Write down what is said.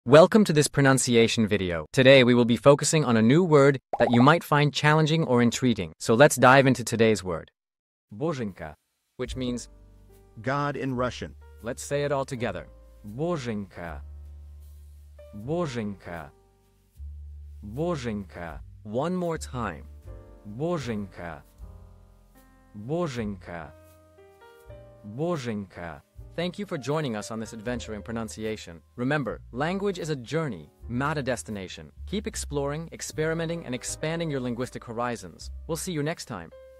Welcome to this pronunciation video. Today we will be focusing on a new word that you might find challenging or intriguing. So let's dive into today's word. Bozhen'ka, which means God in Russian. Let's say it all together. Bozhen'ka. Bozhen'ka. Bozhen'ka. One more time. Bozhen'ka. Bozhen'ka. Bozhen'ka. Thank you for joining us on this adventure in pronunciation. Remember, language is a journey, not a destination. Keep exploring, experimenting, and expanding your linguistic horizons. We'll see you next time.